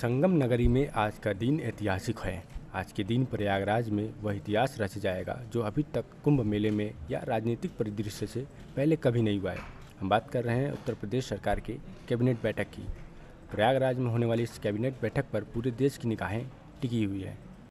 संगम नगरी में आज का दिन ऐतिहासिक है। आज के दिन प्रयागराज में वह इतिहास रच जाएगा जो अभी तक कुंभ मेले में या राजनीतिक परिदृश्य से पहले कभी नहीं हुआ है। हम बात कर रहे हैं उत्तर प्रदेश सरकार के कैबिनेट बैठक की। प्रयागराज में होने वाली इस कैबिनेट बैठक पर पूरे देश की निगाहें टिकी हुई है।